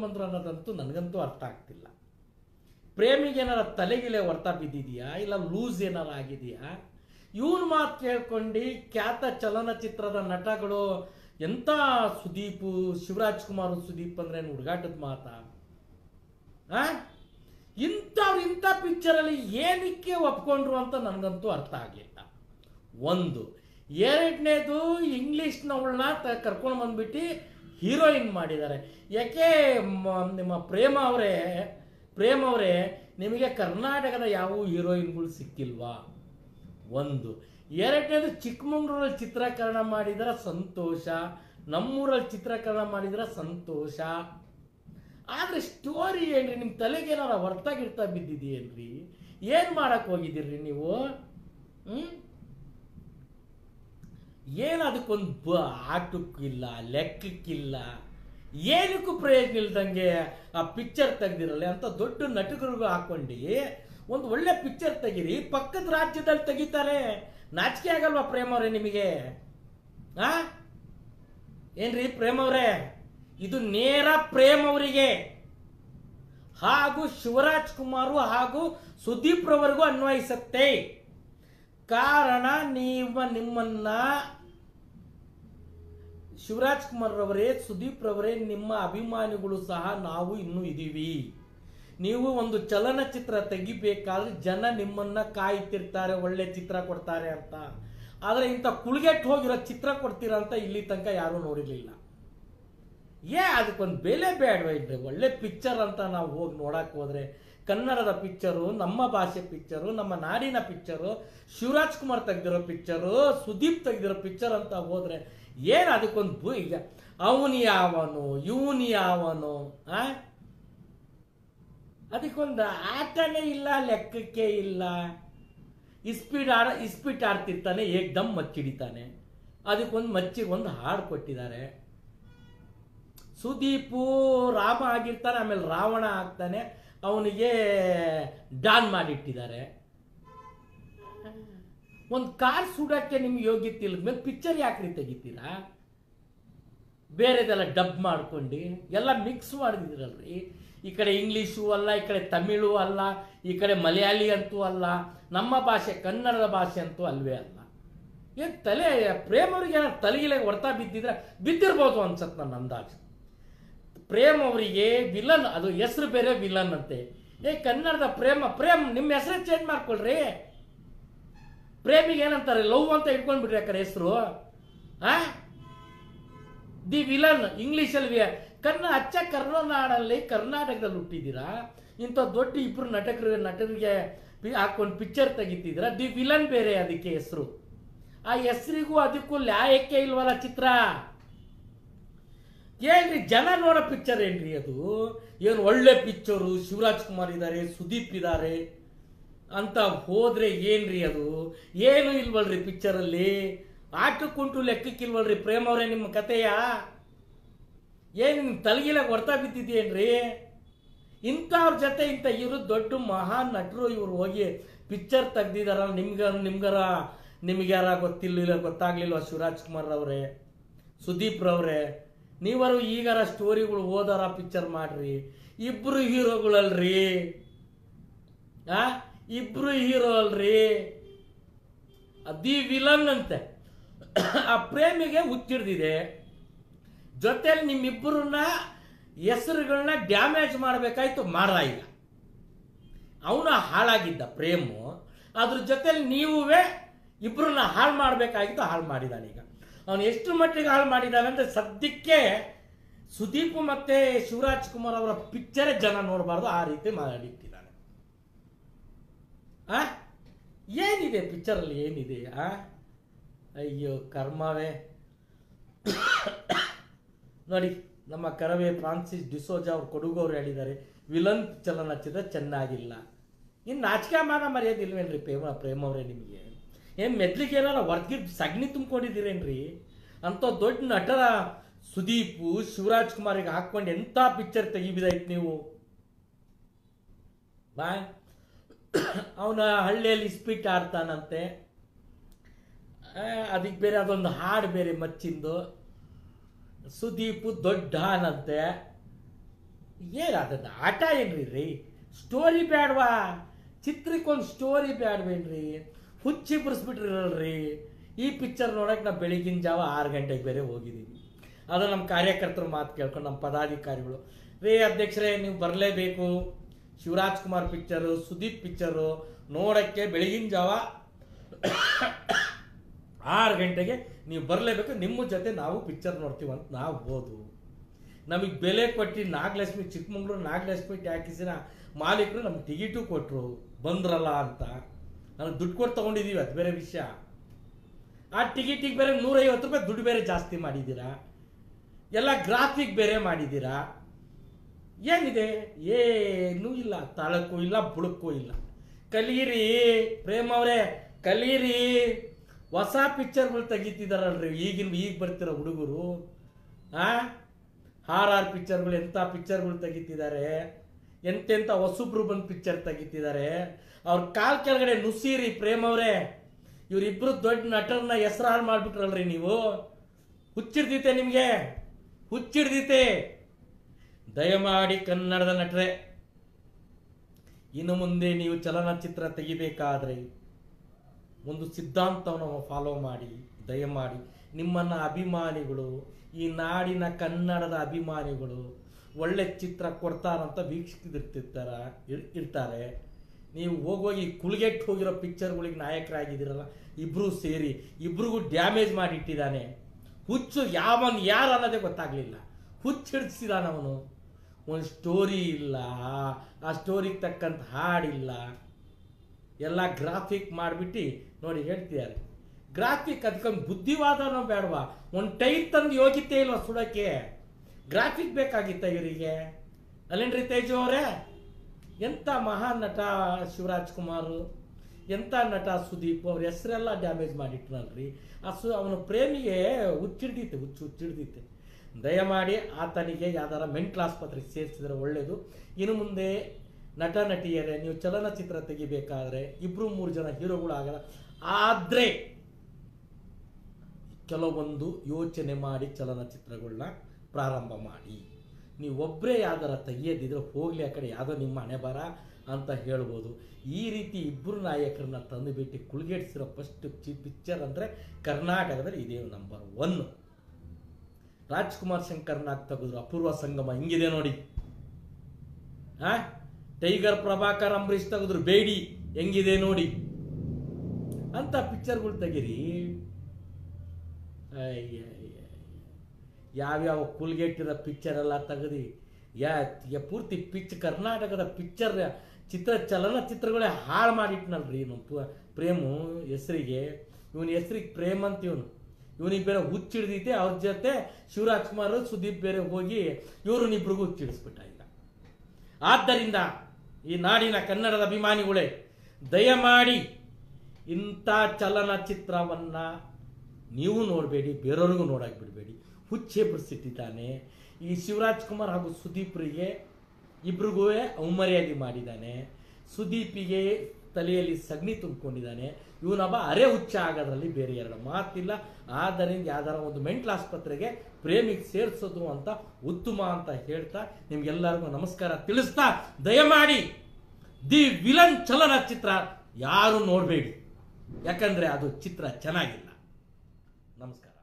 ಬಂದ್ರು ಅನ್ನೋದಂತೂ ನನಗಂತೂ ಅರ್ಥ ಆಗ್ತಿಲ್ಲ. ಪ್ರೇಮಿಗೆ ಏನಾರ ತಲೆಗಿಲೆ ಹೊರ್ತಾ ಬಿದ್ದಿದೆಯಾ, ಇಲ್ಲ ಲೂಸ್ ಏನಾರ ಆಗಿದೆಯಾ? ಇವನು ಮಾತು ಕೇಳ್ಕೊಂಡು ಖ್ಯಾತ ಚಲನಚಿತ್ರದ ನಟಗಳು ಎಂಥ ಸುದೀಪ್, ಶಿವರಾಜ್ ಕುಮಾರ್ ಸುದೀಪ್ ಅಂದ್ರೆ ಹುಡುಗಾಟದ ಮಾತಾ? ಇಂಥ ಪಿಕ್ಚರಲ್ಲಿ ಏನಕ್ಕೆ ಒಪ್ಕೊಂಡ್ರು ಅಂತ ನನಗಂತೂ ಅರ್ಥ ಆಗಲಿಲ್ಲ. ಒಂದು. ಎರಡನೇದು, ಇಂಗ್ಲೀಷ್ನವಳನ್ನ ಕರ್ಕೊಂಡು ಬಂದ್ಬಿಟ್ಟು ಹೀರೋಯಿನ್ ಮಾಡಿದ್ದಾರೆ. ಯಾಕೆ ನಿಮ್ಮ ಪ್ರೇಮ ಅವರೇ ನಿಮಗೆ ಕರ್ನಾಟಕದ ಯಾವ ಹೀರೋಯಿನ್ಗಳು ಸಿಕ್ಕಿಲ್ವಾ? ಒಂದು. ಎರಡನೇದು, ಚಿಕ್ಕಮಂಗ್ಳೂರಲ್ಲಿ ಚಿತ್ರೀಕರಣ ಮಾಡಿದರೆ ಸಂತೋಷ, ನಮ್ಮೂರಲ್ಲಿ ಚಿತ್ರೀಕರಣ ಮಾಡಿದರೆ ಸಂತೋಷ. ಆದರೆ ಸ್ಟೋರಿ ಏನ್ರಿ, ನಿಮ್ಮ ತಲೆಗೆ ಏನಾರ ಹೊರ್ತಾಗಿರ್ತಾ ಬಿದ್ದಿದೆಯೇನ್ರಿ? ಏನು ಮಾಡಕ್ಕೆ ಹೋಗಿದ್ದೀರಿ ನೀವು? ಏನು ಅದಕ್ಕೊಂದು ಆಟಕ್ಕಿಲ್ಲ, ಲೆಕ್ಕಕ್ಕಿಲ್ಲ, ಏನಕ್ಕೂ ಪ್ರಯೋಜನ ಇಲ್ದಂಗೆ ಆ ಪಿಕ್ಚರ್ ತೆಗ್ದಿರಲ್ಲ ಅಂತ ದೊಡ್ಡ ನಟಕರಿಗೂ ಹಾಕೊಂಡು ಒಂದು ಒಳ್ಳೆ ಪಿಕ್ಚರ್ ತೆಗೀರಿ. ಪಕ್ಕದ ರಾಜ್ಯದಲ್ಲಿ ತೆಗಿತಾರೆ. ನಾಚಿಕೆ ಆಗಲ್ವಾ ಪ್ರೇಮ್ ಅವರೇ ನಿಮಗೆ? ಏನ್ರಿ ಪ್ರೇಮ್ ಅವರೇ? ಇದು ನೇರ ಪ್ರೇಮ್ ಅವರಿಗೆ ಹಾಗೂ ಶಿವರಾಜ್ ಕುಮಾರ್ ಹಾಗೂ ಸುದೀಪ್ ರವರಿಗೂ ಅನ್ವಯಿಸುತ್ತೆ. ಕಾರಣ ನಿಮ್ಮನ್ನ ಶಿವರಾಜ್ ಕುಮಾರ್ ರವರೇ, ಸುದೀಪ್ ರವರೇ, ನಿಮ್ಮ ಅಭಿಮಾನಿಗಳು ಸಹ ನಾವು ಇನ್ನೂ ಇದೀವಿ. ನೀವು ಒಂದು ಚಲನಚಿತ್ರ ತೆಗಿಬೇಕಾದ್ರೆ ಜನ ನಿಮ್ಮನ್ನ ಕಾಯ್ತಿರ್ತಾರೆ, ಒಳ್ಳೆ ಚಿತ್ರ ಕೊಡ್ತಾರೆ ಅಂತ. ಆದರೆ ಇಂಥ ಕುಳ್ಗೆಟ್ಟು ಹೋಗಿರೋ ಚಿತ್ರ ಕೊಡ್ತೀರಾ ಅಂತ ಇಲ್ಲಿ ತನಕ ಯಾರೂ ನೋಡಿರಲಿಲ್ಲ. ಅದಕ್ಕೊಂದು ಬೆಲೆ ಬೇಡವೇ? ಒಳ್ಳೆ ಪಿಕ್ಚರ್ ಅಂತ ನಾವು ಹೋಗಿ ನೋಡಕ್ಕೆ ಹೋದ್ರೆ, ಕನ್ನಡದ ಪಿಕ್ಚರು, ನಮ್ಮ ಭಾಷೆ ಪಿಕ್ಚರು, ನಮ್ಮ ನಾಡಿನ ಪಿಕ್ಚರು, ಶಿವರಾಜ್ ಕುಮಾರ್ ತೆಗೆದಿರೋ ಪಿಕ್ಚರು, ಸುದೀಪ್ ತೆಗೆದಿರೋ ಪಿಕ್ಚರ್ ಅಂತ ಹೋದ್ರೆ ಅದಕ್ಕೊಂದು ಈಗ ಅವನು ಯಾವನು, ಇವನು ಯಾವನು, ಅದಕ್ಕೊಂದು ಆಟನೇ ಇಲ್ಲ, ಲೆಕ್ಕಕ್ಕೆ ಇಲ್ಲ. ಇಸ್ಪೀಟ್ ಆಡ್ತಿರ್ತಾನೆ, ಏಕ್ದಮ್ ಮಚ್ಚಿಡಿತಾನೆ. ಅದಕ್ಕೊಂದು ಮಚ್ಚಿಗೊಂದು ಹಾಡು ಕೊಟ್ಟಿದ್ದಾರೆ. ಸುದೀಪು ರಾಮ ಆಗಿರ್ತಾನೆ, ಆಮೇಲೆ ರಾವಣ ಆಗ್ತಾನೆ, ಅವನಿಗೆ ಡಾನ್ ಮಾಡಿಟ್ಟಿದ್ದಾರೆ. ಒಂದು ಕಾರ್ ಸುಡಕ್ಕೆ ನಿಮ್ಗೆ ಯೋಗ್ಯತೆ ಇಲ್ಲದ್ಮೇಲೆ ಪಿಕ್ಚರ್ ಯಾಕ್ರಿ ತೆಗಿತೀರಾ? ಬೇರೆದೆಲ್ಲ ಡಬ್ ಮಾಡ್ಕೊಂಡು ಎಲ್ಲ ಮಿಕ್ಸ್ ಮಾಡಿದಿರಲ್ರಿ. ಈ ಕಡೆ ಇಂಗ್ಲೀಷು ಅಲ್ಲ, ಈ ಕಡೆ ತಮಿಳು ಅಲ್ಲ, ಈ ಕಡೆ ಮಲಯಾಳಿ ಅಂತೂ ಅಲ್ಲ, ನಮ್ಮ ಭಾಷೆ ಕನ್ನಡದ ಭಾಷೆ ಅಂತೂ ಅಲ್ವೇ ಅಲ್ಲ. ಏನು ತಲೆ ಪ್ರೇಮ್ ಅವ್ರಿಗೆ ಏನಾದ್ರು ತಲೆಗಿಲೆ ಹೊರ್ತಾ ಬಿದ್ದಿರ್ಬೋದು ಅನ್ಸತ್ ನನ್ನ ಅಂದಾಜು. ಪ್ರೇಮ್ ಅವರಿಗೆ ವಿಲನ್, ಅದು ಹೆಸರು ಬೇರೆ ವಿಲನ್ ಅಂತೆ. ಕನ್ನಡದ ಪ್ರೇಮ್ ನಿಮ್ಮ ಹೆಸರೇ ಚೇಂಜ್ ಮಾಡ್ಕೊಳ್ರಿ. ಪ್ರೇಮಿಗೆ ಏನಂತಾರೆ, ಲವ್ ಅಂತ ಇಟ್ಕೊಂಡ್ಬಿಟ್ರಿ ಯಾಕಂದ್ರೆ ಹೆಸರು. ದಿ ವಿಲನ್ ಇಂಗ್ಲೀಷಲ್ಲಿ ಅಚ್ಚ ಕರ್ನಾಡಲ್ಲಿ ಕರ್ನಾಟಕದಲ್ಲಿ ಹುಟ್ಟಿದ್ದೀರಾ. ಇಂಥ ದೊಡ್ಡ ಇಬ್ಬರು ನಟರಿಗೆ ಹಾಕೊಂಡು ಪಿಕ್ಚರ್ ತೆಗಿತಿದ್ದೀರಾ. ದಿ ವಿಲನ್ ಬೇರೆ ಅದಕ್ಕೆ ಹೆಸರು. ಆ ಹೆಸರಿಗೂ ಅದಕ್ಕೂ ಲ್ಯಾಯಕ್ಕೆ ಇಲ್ವಲ್ಲ ಚಿತ್ರ. ಏನ್ರಿ ಜನ ನೋಡೋ ಪಿಕ್ಚರ್ ಏನ್ರಿ ಅದು? ಏನು ಒಳ್ಳೆ ಪಿಕ್ಚರು, ಶಿವರಾಜ್ ಕುಮಾರ್ ಇದ್ದಾರೆ, ಸುದೀಪ್ ಇದ್ದಾರೆ ಅಂತ ಹೋದ್ರೆ ಏನ್ರಿ ಅದು? ಏನು ಇಲ್ವಲ್ರಿ ಪಿಕ್ಚರಲ್ಲಿ. ಆಟಕ್ಕುಂಟು ಲೆಕ್ಕಕ್ಕಿಲ್ವಲ್ರಿ ಪ್ರೇಮ್ ಅವರೇ ನಿಮ್ಮ ಕಥೆಯ? ಏನು ನಿಮ್ಮ ತಲೆಗಿಲ ಹೊರ್ತಾ ಬಿದ್ದಿದ್ದೇನ್ರಿ? ಇಂಥವ್ರ ಜೊತೆ ಇವರು ದೊಡ್ಡ ಮಹಾನ್ ನಟರು ಇವರು ಹೋಗಿ ಪಿಕ್ಚರ್ ತೆಗ್ದಿದಾರ. ನಿಮ್ಗ್ಯಾರ ಗೊತ್ತಾಗ್ಲಿಲ್ವ? ಶಿವರಾಜ್ ಕುಮಾರ್ ರವರೇ, ಸುದೀಪ್ ರವರೇ, ನೀವರು ಈಗಾರ ಸ್ಟೋರಿಗಳು ಓದಾರ ಪಿಕ್ಚರ್ ಮಾಡ್ರಿ. ಇಬ್ರು ಹೀರೋಗಳಲ್ರಿ, ಇಬ್ರು ಹೀರೋ ಅಲ್ರಿ. ದಿ ವಿಲನ್ ಅಂತೆ. ಆ ಪ್ರೇಮಿಗೆ ಹುಚ್ಚಿಡ್ದಿದೆ. ಜೊತೆಲಿ ನಿಮ್ಮಿಬ್ಬರನ್ನ ಹೆಸರುಗಳನ್ನ ಡ್ಯಾಮೇಜ್ ಮಾಡಬೇಕಾಯ್ತು, ಮಾರ ಇಲ್ಲ. ಅವನ ಹಾಳಾಗಿದ್ದ ಪ್ರೇಮು, ಅದ್ರ ಜೊತೆಲಿ ನೀವೇ ಇಬ್ಬರನ್ನ ಹಾಳು ಮಾಡಬೇಕಾಗಿತ್ತು, ಹಾಳು ಮಾಡಿದಾನೆ. ಈಗ ಅವನು ಎಷ್ಟು ಮಟ್ಟಿಗೆ ಹಾಳು ಮಾಡಿದ್ದಾನೆ ಅಂದ್ರೆ ಸದ್ಯಕ್ಕೆ ಸುದೀಪ್ ಮತ್ತೆ ಶಿವರಾಜ್ ಕುಮಾರ್ ಅವರ ಪಿಕ್ಚರೇ ಜನ ನೋಡಬಾರ್ದು, ಆ ರೀತಿ ಮಾಡಿಟ್ಟಿದ್ದಾನೆ. ಏನಿದೆ ಪಿಕ್ಚರಲ್ಲಿ? ಏನಿದೆ? ಅಯ್ಯೋ ಕರ್ಮವೇ. ನೋಡಿ, ನಮ್ಮ ಕರವೇ ಫ್ರಾನ್ಸಿಸ್ ಡಿಸೋಜಾ ಅವ್ರು ಕೊಡುಗವ್ರು ಹೇಳಿದ್ದಾರೆ, ವಿಲನ್ ಚಲನಚಿತ್ರ ಚೆನ್ನಾಗಿಲ್ಲ. ಇನ್ನು ನಾಚಿಕೆ ಮರ್ಯಾದಿಲ್ವೇನ್ರಿ ಪ್ರೇಮ್ ಅವರೇ ನಿಮಗೆ? ಏನು ಮೆದ್ಲಿಗೆ ಏನಾರ ಹೊರ್ಗಿರ್ ಸಗಣಿ ತುಂಬ್ಕೊಂಡಿದ್ದೀರೇನ್ರಿ? ಅಂತ ದೊಡ್ಡ ನಟರ ಸುದೀಪು ಶಿವರಾಜ್ ಕುಮಾರಿಗೆ ಹಾಕೊಂಡು ಎಂಥ ಪಿಕ್ಚರ್ ತೆಗಿಬಿದಾಯ್ತು ನೀವು. ಅವನ ಹಳ್ಳಿಯಲ್ಲಿ ಇಸ್ಪೀಟ್ ಆಡ್ತಾನಂತೆ, ಅದಕ್ಕೆ ಬೇರೆ ಅದೊಂದು ಹಾಡು ಬೇರೆ ಮಚ್ಚಿಂದು. ಸುದೀಪು ದೊಡ್ಡ ಹಾನಂತೆ. ಏನು ಅದನ್ನ ಆಟ ಏನ್ರಿ ರೀ? ಸ್ಟೋರಿ ಬೇಡವಾ? ಚಿತ್ರಕ್ಕೊಂದು ಸ್ಟೋರಿ ಬೇಡವೇನ್ರಿ? ಹುಚ್ಚಿ ಬಿಡಿಸ್ಬಿಟ್ರಿರಲ್ರಿ. ಈ ಪಿಕ್ಚರ್ ನೋಡಕ್ಕೆ ನಾವು ಬೆಳಿಗಿನ ಜಾವ 6 ಗಂಟೆಗೆ ಬೇರೆ ಹೋಗಿದ್ದೀವಿ. ಅದು ನಮ್ಮ ಕಾರ್ಯಕರ್ತರು ಮಾತು ಕೇಳ್ಕೊಂಡು ನಮ್ಮ ಪದಾಧಿಕಾರಿಗಳು, ರೇ ಅಧ್ಯಕ್ಷರೇ ನೀವು ಬರಲೇಬೇಕು, ಶಿವರಾಜ್ ಕುಮಾರ್ ಪಿಕ್ಚರು, ಸುದೀಪ್ ಪಿಕ್ಚರು ನೋಡೋಕ್ಕೆ ಬೆಳಗಿನ ಜಾವ 6 ಗಂಟೆಗೆ ನೀವು ಬರಲೇಬೇಕು, ನಿಮ್ಮ ಜೊತೆ ನಾವು ಪಿಕ್ಚರ್ ನೋಡ್ತೀವಿ ಅಂತ ನಾವು ಹೋದ್ವು. ನಮಗೆ ಬೆಲೆ ಕೊಟ್ಟು ನಾಗಲಕ್ಷ್ಮಿ, ಚಿಕ್ಕಮಂಗ್ಳೂರು ನಾಗಲಕ್ಷ್ಮಿ ಟ್ಯಾಕಿಸಿನ ಮಾಲೀಕರು ನಮ್ಗೆ ಟಿಕೆಟು ಕೊಟ್ಟರು, ಬಂದ್ರಲ್ಲ ಅಂತ. ನಾನು ದುಡ್ಡು ಕೊಟ್ಟು ತೊಗೊಂಡಿದ್ದೀವಿ, ಅದು ಬೇರೆ ವಿಷಯ. ಆ ಟಿಕೆಟಿಗೆ ಬೇರೆ 150 ರೂಪಾಯಿ ದುಡ್ಡು ಬೇರೆ ಜಾಸ್ತಿ ಮಾಡಿದ್ದೀರಾ, ಎಲ್ಲ ಗ್ರಾಫಿಕ್ ಬೇರೆ ಮಾಡಿದ್ದೀರಾ. ಏನಿದೆ? ಏನೂ ಇಲ್ಲ, ತಾಳಕ್ಕೂ ಇಲ್ಲ, ಬುಡಕ್ಕೂ ಇಲ್ಲ. ಕಲೀರಿ ಪ್ರೇಮ್ ಅವರೇ, ಕಲೀರಿ. ಹೊಸ ಪಿಕ್ಚರ್ಗಳು ತೆಗಿತಿದಾರಲ್ರಿ ಈಗ ಬರ್ತಿರೋ ಹುಡುಗರು. RR ಪಿಕ್ಚರ್ಗಳು ಎಂಥ ಪಿಕ್ಚರ್ಗಳು ತೆಗಿತಿದ್ದಾರೆ, ಎಂತೆಂಥ ಹೊಸಬ್ರು ಬಂದು ಪಿಕ್ಚರ್ ತೆಗಿತಿದ್ದಾರೆ. ಅವ್ರ ಕಾಲ್ ಕೆಳಗಡೆ ನುಸೀರಿ ಪ್ರೇಮ್ ಅವರೇ. ಇವರಿಬ್ರು ದೊಡ್ಡ ನಟರನ್ನ ಹೆಸರು ಹಾಳು ಮಾಡ್ಬಿಟ್ರಲ್ರಿ ನೀವು. ಹುಚ್ಚಿಡ್ದೀತೆ ನಿಮಗೆ, ಹುಚ್ಚಿಡ್ದೀತೆ. ದಯಮಾಡಿ ಕನ್ನಡದ ನಟರೆ, ಇನ್ನು ಮುಂದೆ ನೀವು ಚಲನಚಿತ್ರ ತೆಗಿಬೇಕಾದ್ರೆ ಒಂದು ಸಿದ್ಧಾಂತವನ್ನು ಫಾಲೋ ಮಾಡಿ. ದಯಮಾಡಿ ನಿಮ್ಮನ್ನ ಅಭಿಮಾನಿಗಳು, ಈ ನಾಡಿನ ಕನ್ನಡದ ಅಭಿಮಾನಿಗಳು ಒಳ್ಳೆ ಚಿತ್ರ ಕೊಡ್ತಾರಂತ ಇರ್ತಾರೆ. ನೀವು ಹೋಗೋಗಿ ಕುಳ್ಗೆಟ್ಟು ಹೋಗಿರೋ ಪಿಕ್ಚರ್ಗಳಿಗೆ ನಾಯಕರಾಗಿದ್ದೀರಲ್ಲ, ಇಬ್ರು ಸೇರಿ ಇಬ್ರಿಗೂ ಡ್ಯಾಮೇಜ್ ಮಾಡಿಟ್ಟಿದ್ದಾನೆ. ಹುಚ್ಚು ಯಾವನ್ ಯಾರು ಅನ್ನೋದೇ ಗೊತ್ತಾಗ್ಲಿಲ್ಲ, ಹುಚ್ಚಿಡಿಸಿದಾನ ಅವನು. ಒಂದು ಸ್ಟೋರಿ ಇಲ್ಲ, ಆ ಸ್ಟೋರಿಗೆ ತಕ್ಕಂತ ಹಾಡಿಲ್ಲ, ಎಲ್ಲ ಗ್ರಾಫಿಕ್ ಮಾಡಿಬಿಟ್ಟು ನೋಡಿ ಹೇಳ್ತಿದ್ದಾರೆ. ಗ್ರಾಫಿಕ್ ಅದಕ್ಕೊಂದು ಬುದ್ಧಿವಾದನೋ ಬೇಡವಾ? ಒಂದು ಟೈರ್ ತಂದು ಯೋಗ್ಯತೆ ಇಲ್ವಾ ಸುಡಕ್ಕೆ? ಗ್ರಾಫಿಕ್ ಬೇಕಾಗಿತ್ತ ಇವರಿಗೆ? ಅಲ್ಲೇನ್ರಿ ತೇಜು ಅವರೇ? ಎಂಥ ಮಹಾನ್ ನಟ ಶಿವರಾಜ್ ಕುಮಾರ್, ಎಂಥ ನಟ ಸುದೀಪ್, ಅವ್ರ ಹೆಸರೆಲ್ಲ ಡ್ಯಾಮೇಜ್ ಮಾಡಿಟ್ನಲ್ರಿ. ಅವನ ಪ್ರೇಮಿಗೆ ಹುಚ್ಚಿಡ್ದೈತೆ. ದಯಮಾಡಿ ಆತನಿಗೆ ಯಾವ್ದಾರ ಮೆಂಟಲ್ ಆಸ್ಪತ್ರೆಗೆ ಸೇರಿಸಿದ್ರೆ ಒಳ್ಳೇದು. ಇನ್ನು ಮುಂದೆ ನಟ ನಟಿಯರೇ, ನೀವು ಚಲನಚಿತ್ರ ತೆಗಿಬೇಕಾದ್ರೆ 2-3 ಜನ ಹೀರೋಗಳು ಆಗಲ್ಲ. ಆದರೆ ಕೆಲವೊಂದು ಯೋಚನೆ ಮಾಡಿ ಚಲನಚಿತ್ರಗಳನ್ನ ಪ್ರಾರಂಭ ಮಾಡಿ. ನೀವು ಒಬ್ಬರೇ ಯಾವ್ದಾರ ತೆಗಿಯೋದಿದ್ರೆ ಹೋಗ್ಲಿ ಆ ಕಡೆ, ಯಾವುದೋ ನಿಮ್ಮ ಹಣೆ ಬರ ಅಂತ ಹೇಳ್ಬೋದು. ಈ ರೀತಿ ಇಬ್ಬರು ನಾಯಕರನ್ನ ತಂದುಬಿಟ್ಟು ಕುಳ್ಗೆಡ್ಸಿರೋ ಫಸ್ಟ್ ಪಿಕ್ಚರ್ ಅಂದರೆ ಕರ್ನಾಟಕದಲ್ಲಿ ಇದೇ ನಂಬರ್ 1. ರಾಜ್ಕುಮಾರ್ ಶಂಕರ್ನಾಗ್ ತೆಗೆದ್ರು ಅಪೂರ್ವ ಸಂಗಮ, ಹಿಂಗಿದೆ ನೋಡಿ. ಟೈಗರ್ ಪ್ರಭಾಕರ್ ಅಂಬರೀಷ್ ತೆಗೆದ್ರು ಬೇಡಿ, ಹೆಂಗಿದೆ ನೋಡಿ. ಅಂತ ಪಿಕ್ಚರ್ಗಳು ತೆಗೀರಿ. ಯಾವ್ಯಾವ ಕುಲ್ಗೆಟ್ಟಿರೋ ಪಿಕ್ಚರ್ ಎಲ್ಲ ತೆಗೆದು ಪೂರ್ತಿ ಕರ್ನಾಟಕದ ಪಿಕ್ಚರ್ ಚಲನಚಿತ್ರಗಳೇ ಹಾಳು ಮಾಡಿಟ್ನಲ್ರಿ ನಮ್ಮ ಪ್ರೇಮು ಹೆಸರಿಗೆ. ಇವನ ಹೆಸರಿಗೆ ಪ್ರೇಮ್ ಅಂತ ಇವನಿಗೆ ಬೇರೆ ಹುಚ್ಚಿಡ್ದೈತೆ. ಅವ್ರ ಜೊತೆ ಶಿವರಾಜ್ ಕುಮಾರ್ ಸುದೀಪ್ ಬೇರೆ ಹೋಗಿ ಇವ್ರನ್ನಿಬ್ರಿಗೂ ಹುಚ್ಚಿಡಿಸ್ಬಿಟ್ಟ ಈಗ. ಆದ್ದರಿಂದ ಈ ನಾಡಿನ ಕನ್ನಡದ ಅಭಿಮಾನಿಗಳೇ, ದಯಮಾಡಿ ಇಂಥ ಚಲನಚಿತ್ರವನ್ನ ನೀವು ನೋಡಬೇಡಿ, ಬೇರೆಯವ್ರಿಗೂ ನೋಡಕ್ಕೆ ಬಿಡಬೇಡಿ. ಹುಚ್ಚೆ ಬಿಡಿಸಿಟ್ಟಿದ್ದಾನೆ ಈ ಶಿವರಾಜ್ ಕುಮಾರ್ ಹಾಗೂ ಸುದೀಪ್ರಿಗೆ, ಇಬ್ರಿಗೂ ಅವಮರ್ಯಾದೆ ಮಾಡಿದ್ದಾನೆ. ಸುದೀಪಿಗೆ ತಲೆಯಲ್ಲಿ ಸಗಣಿ ತುಂಬಿಕೊಂಡಿದ್ದಾನೆ. ಇವನೊಬ್ಬ ಅರೆ ಹುಚ್ಚ ಆಗೋದ್ರಲ್ಲಿ ಬೇರೆ ಎರಡು ಮಾತಿಲ್ಲ. ಆದ್ದರಿಂದ ಯಾವ್ದಾರ ಒಂದು ಮೆಂಟಲ್ ಆಸ್ಪತ್ರೆಗೆ ಪ್ರೇಮಿಗೆ ಸೇರಿಸೋದು ಅಂತ ಉತ್ತಮ ಅಂತ ಹೇಳ್ತಾ ನಿಮ್ಗೆಲ್ಲರಿಗೂ ನಮಸ್ಕಾರ ತಿಳಿಸ್ತಾ, ದಯಮಾಡಿ ದಿ ವಿಲನ್ ಚಲನಚಿತ್ರ ಯಾರು ನೋಡಬೇಡಿ, ಯಾಕಂದ್ರೆ ಅದು ಚಿತ್ರ ಚೆನ್ನಾಗಿಲ್ಲ. ನಮಸ್ಕಾರ.